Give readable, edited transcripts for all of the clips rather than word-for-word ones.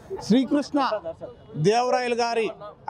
శ్రీకృష్ణ దేవరాయలు గారి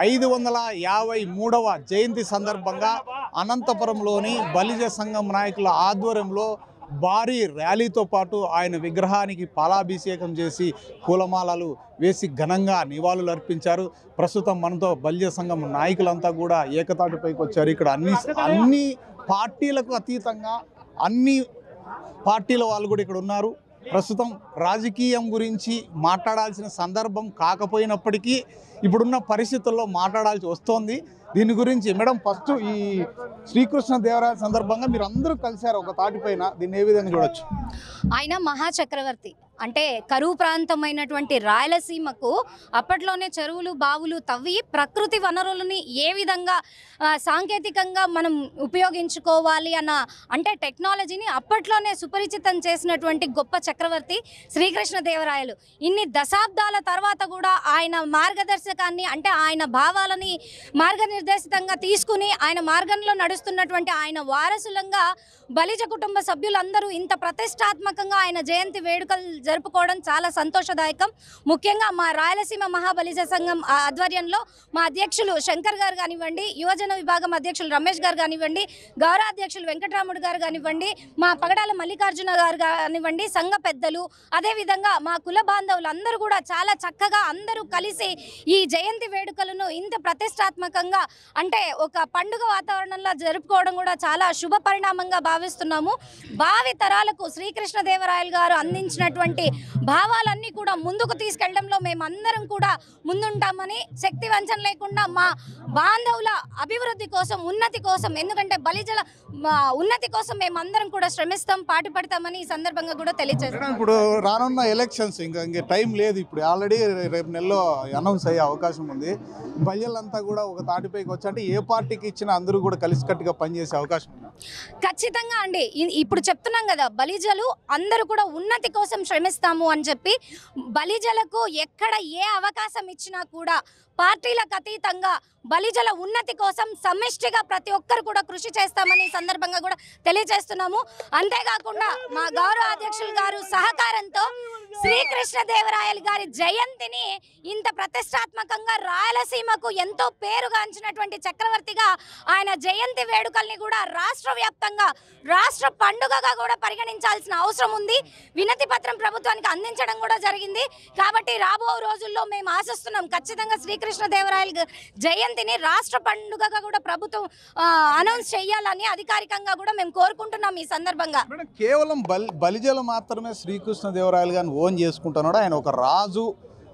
553వ జయంతి సందర్భంగా అనంతపురంలోని బలిజ సంఘం నాయకుల ఆధ్వర్యంలో భారీ ర్యాలీతో పాటు ఆయన విగ్రహానికి పాలాభిషేకం చేసి పూలమాలలు వేసి ఘనంగా నివాళులు అర్పించారు. ప్రస్తుతం మనతో బలిజ సంఘం నాయకులంతా కూడా ఏకతాటిపైకి వచ్చారు. ఇక్కడ అన్ని పార్టీలకు అతీతంగా అన్ని పార్టీల వాళ్ళు కూడా ఇక్కడ ఉన్నారు. ప్రస్తుతం రాజకీయం గురించి మాట్లాడాల్సిన సందర్భం కాకపోయినప్పటికీ ఇప్పుడున్న పరిస్థితుల్లో మాట్లాడాల్సి వస్తోంది. దీని గురించి మేడం, ఫస్ట్ ఈ శ్రీకృష్ణ దేవరాయ సందర్భంగా మీరు అందరూ కలిశారు ఒక తాటిపైన, దీన్ని ఏ విధంగా చూడొచ్చు? ఆయన మహాచక్రవర్తి, అంటే కరువు ప్రాంతమైనటువంటి రాయలసీమకు అప్పట్లోనే చెరువులు బావులు తవ్వి ప్రకృతి వనరులని ఏ విధంగా సాంకేతికంగా మనం ఉపయోగించుకోవాలి అన్న అంటే టెక్నాలజీని అప్పట్లోనే సుపరిచితం చేసినటువంటి గొప్ప చక్రవర్తి శ్రీకృష్ణదేవరాయలు. ఇన్ని దశాబ్దాల తర్వాత కూడా ఆయన మార్గదర్శకాన్ని అంటే ఆయన భావాలని మార్గనిర్దేశితంగా తీసుకుని ఆయన మార్గంలో నడుస్తున్నటువంటి ఆయన వారసులంగా బలిజ కుటుంబ సభ్యులందరూ ఇంత ప్రతిష్టాత్మకంగా ఆయన జయంతి వేడుకలు జరుపుకోవడం చాలా సంతోషదాయకం. ముఖ్యంగా మా రాయలసీమ మహాబలిజ సంఘం ఆధ్వర్యంలో మా అధ్యక్షులు శంకర్ గారు కానివ్వండి, యువజన విభాగం అధ్యక్షులు రమేష్ గారు కానివ్వండి, గౌరవ అధ్యక్షులు వెంకటరాముడు గారు కానివ్వండి, మా పగడాల మల్లికార్జున గారు కానివ్వండి, సంఘ పెద్దలు, అదేవిధంగా మా కుల బాంధవులు అందరూ కూడా చాలా చక్కగా అందరూ కలిసి ఈ జయంతి వేడుకలను ఇంత ప్రతిష్టాత్మకంగా అంటే ఒక పండుగ వాతావరణంలో జరుపుకోవడం కూడా చాలా శుభ పరిణామంగా భావిస్తున్నాము. భావి తరాలకు శ్రీకృష్ణదేవరాయలు గారు అందించినటువంటి భావాలన్నీ కూడా ముందుకు తీసుకెళ్లడంలో మేమందరం కూడా ముందుంటామని, శక్తి వంచన లేకుండా మా బాంధవుల అభివృద్ధి కోసం, ఉన్నతి కోసం, ఎందుకంటే బలిజల ఉన్నతి కోసం మేమందరం కూడా శ్రమిస్తాం, పాటుపడతామని ఈ సందర్భంగా కూడా తెలియజేస్తాం. ఇప్పుడు రానున్న ఎలక్షన్స్ ఇంకా టైం లేదు, ఇప్పుడు ఆల్రెడీ రేపు నెలలో అనౌన్స్ అయ్యే అవకాశం ఉంది. బలిజలంతా కూడా ఒక తాటిపైకి వచ్చి అంటే ఏ పార్టీకి ఇచ్చినా అందరూ కూడా కలిసికట్టుగా పనిచేసే అవకాశం ఉంది. ఖచ్చితంగా అండి. ఇప్పుడు చెప్తున్నాం కదా, బలిజలు అందరూ కూడా ఉన్నతి కోసం శ్రమిస్తాము అని చెప్పి బలిజలకు ఎక్కడ ఏ అవకాశం ఇచ్చినా కూడా పార్టీలకు అతీతంగా బలిజల ఉన్నతి కోసం సమిష్టిగా ప్రతి ఒక్కరు కూడా కృషి చేస్తామని సందర్భంగా కూడా తెలియజేస్తున్నాము. అంతేకాకుండా మా గౌరవ అధ్యక్షులు గారు సహకారంతో శ్రీకృష్ణదేవరాయలు గారి జయంతిని ఇంత ప్రతిష్టాత్మకంగా రాయలసీమకు ఎంతో పేరుగాంచినటువంటి చక్రవర్తిగా ఆయన జయంతి వేడుకల్ని కూడా రాష్ట్ర వ్యాప్తంగా రాష్ట్ర పండుగగా కూడా పరిగణించాల్సిన అవసరం ఉంది. వినతి పత్రం ప్రభుత్వానికి అందించడం కూడా జరిగింది. కాబట్టి రాబో రోజుల్లో మేము ఆశిస్తున్నాం ఖచ్చితంగా శ్రీకృష్ణదేవరాయలు జయంతిని రాష్ట్ర పండుగగా కూడా ప్రభుత్వం అనౌన్స్ చేయాలని అధికారికంగా కూడా మేము కోరుకుంటున్నాం. ఈ సందర్భంగా కేవలం బలిజలు మాత్రమే శ్రీకృష్ణదేవరాయలు గారిని ఓన్ చేసుకుంటున్నాడు, ఆయన ఒక రాజు,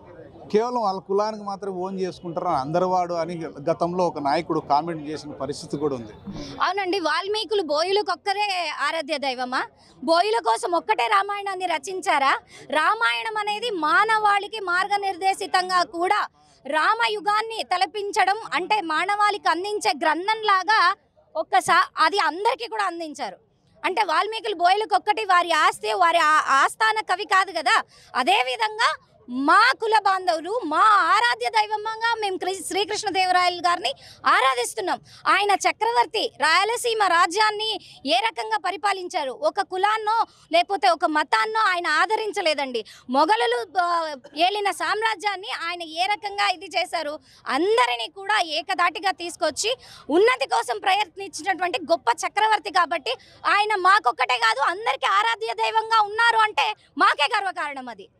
కేవలం వాళ్ళ కులానికి మాత్రం ఓన్ చేసుకుంటారు అందరివాడు అని గతంలో ఒక నాయకుడు కామెంట్ చేసిన పరిస్థితి కూడా ఉంది. అవునండి, వాల్మీకులు బోయిలకొక్కరే ఆరాధ్య దైవమా? బోయిల కోసం ఒక్కటే రామాయణాన్ని రచించారా? రామాయణం అనేది మానవాళికి మార్గనిర్దేశితంగా కూడా రామయుగాన్ని తలపించడం అంటే మానవాళికి అందించే గ్రంథంలాగా అది అందరికీ కూడా అందించారు. అంటే వాల్మీకులు బోయిలకొక్కటి వారి ఆస్తి, వారి ఆస్థాన కవి కాదు కదా. అదేవిధంగా మా కుల బాంధవులు మా ఆరాధ్య దైవంగా మేము శ్రీకృష్ణదేవరాయలు గారిని ఆరాధిస్తున్నాం. ఆయన చక్రవర్తి రాయలసీమ రాజ్యాన్ని ఏ రకంగా పరిపాలించారు? ఒక కులాన్నో లేకపోతే ఒక మతాన్నో ఆయన ఆదరించలేదండి. మొఘలులు ఏలిన సామ్రాజ్యాన్ని ఆయన ఏ రకంగా ఇది చేశారు? అందరినీ కూడా ఏకదాటిగా తీసుకొచ్చి ఉన్నతి కోసం ప్రయత్నించినటువంటి గొప్ప చక్రవర్తి. కాబట్టి ఆయన మాకొక్కటే కాదు అందరికీ ఆరాధ్య దైవంగా ఉన్నారు అంటే మాకే గర్వకారణం అది.